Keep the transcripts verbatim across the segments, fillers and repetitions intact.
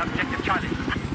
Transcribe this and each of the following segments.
objective Charlie.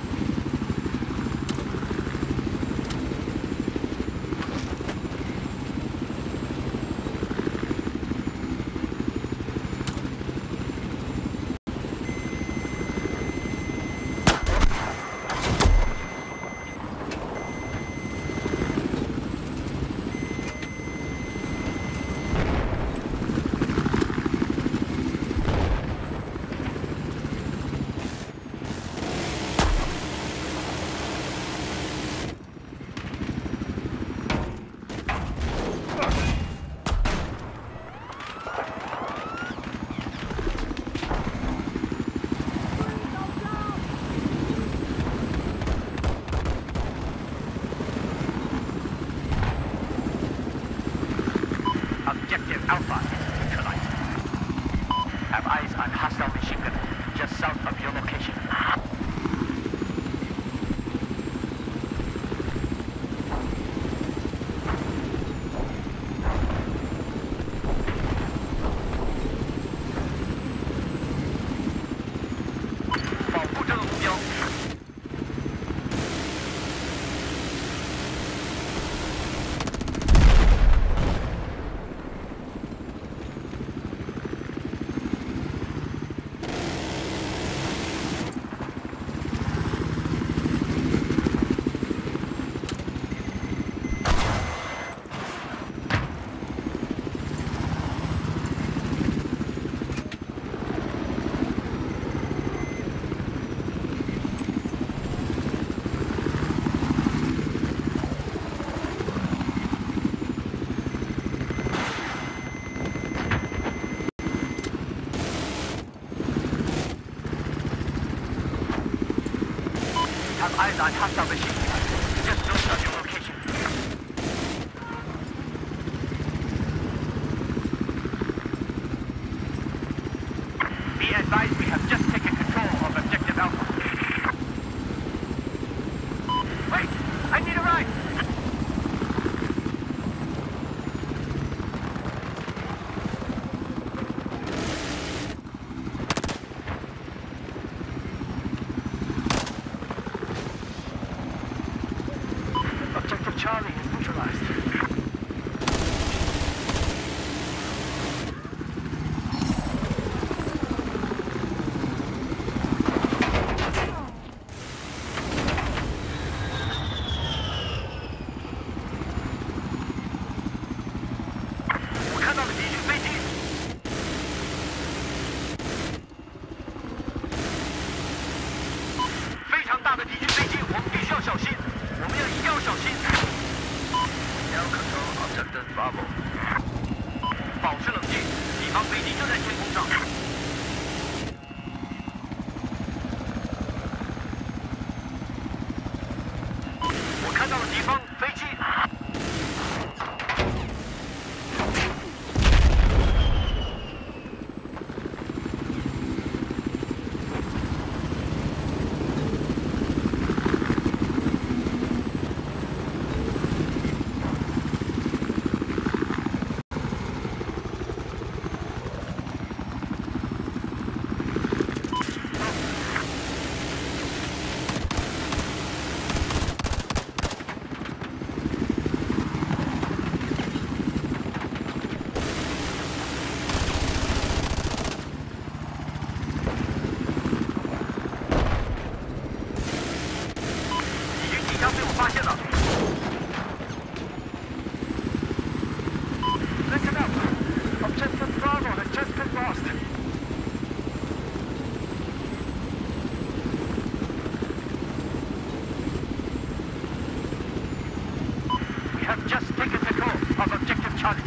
Objective Alpha is neutralized. Have eyes on hostile machine gun just south of your location. Have eyes on hostile machine gun just north of your location. Be advised, we have just taken control of objective Alpha. Wait! I need a ride! Objective Charlie is neutralized.我看到了敌军飞机。非常大的敌军飞机，我们必须要小心。我们要一定要小心。Now control objective Bravo。保持冷静，敌方飞机就在天空上。我看到了敌方飞机。发现了。Listen up. Objective Bravo has just been lost. We have just taken control of Objective Charlie.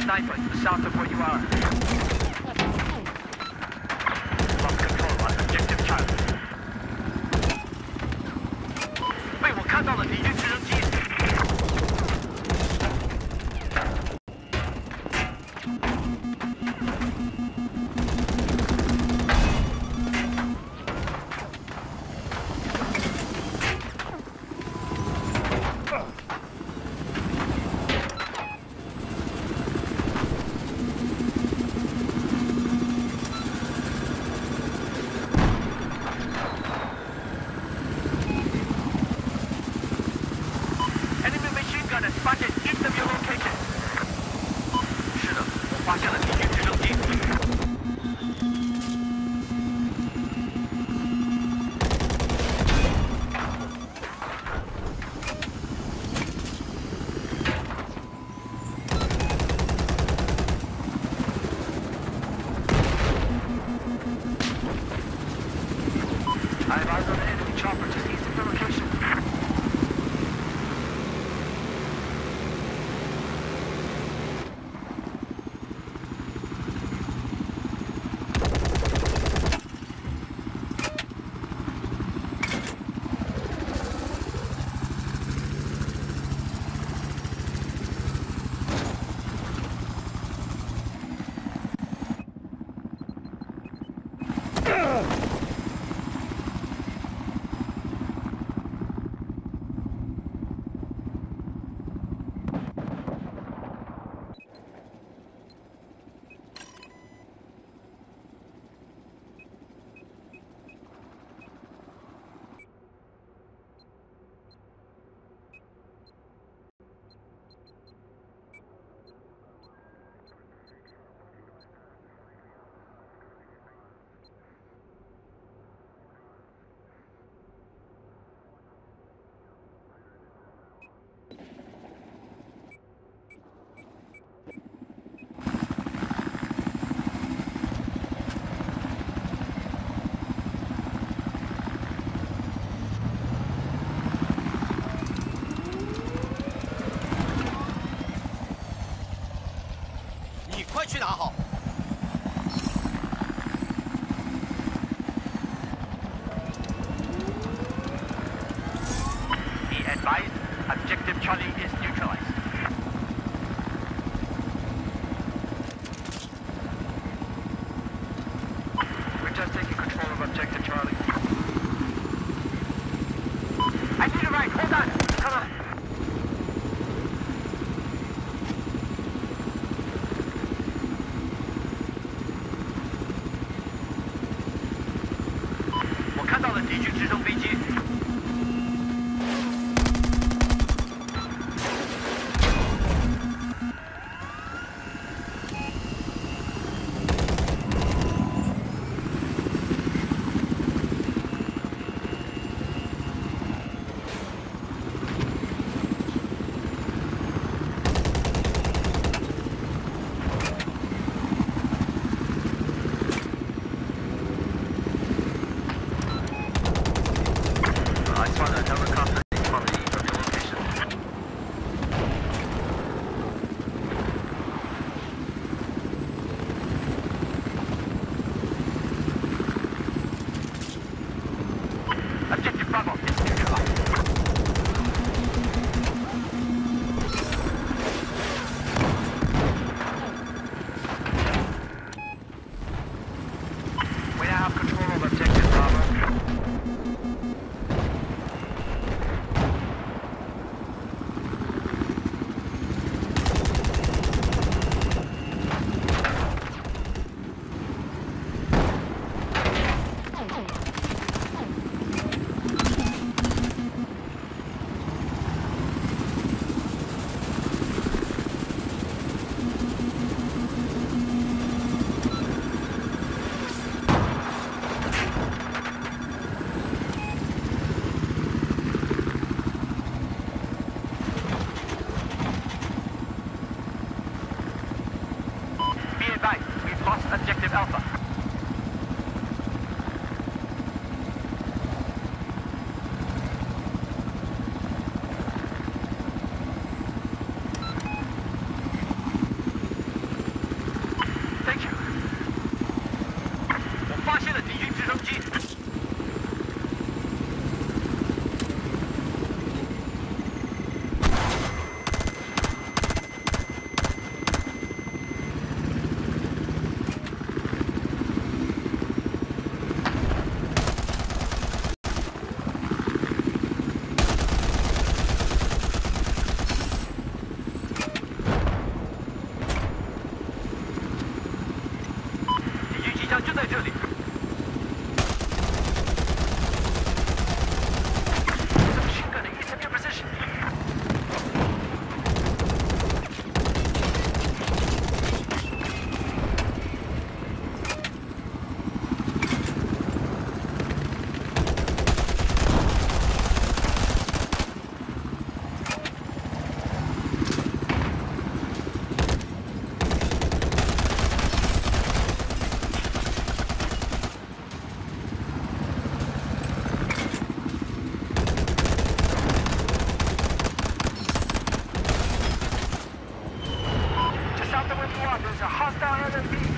sniper south of where you are. Lost control on objective Charlie. 被我看到了敌军直升机。I've eyes on the enemy chopper just east of the location. Be advised, objective Charlie is neutralized. We're just taking control of objective Charlie. I need a ride, hold on, come on. Objective Alpha. Thank you。我发现了敌军直升机。敌军机枪就在这里。Machine gun is in your position. ，Just out the window, there's a hostile enemy.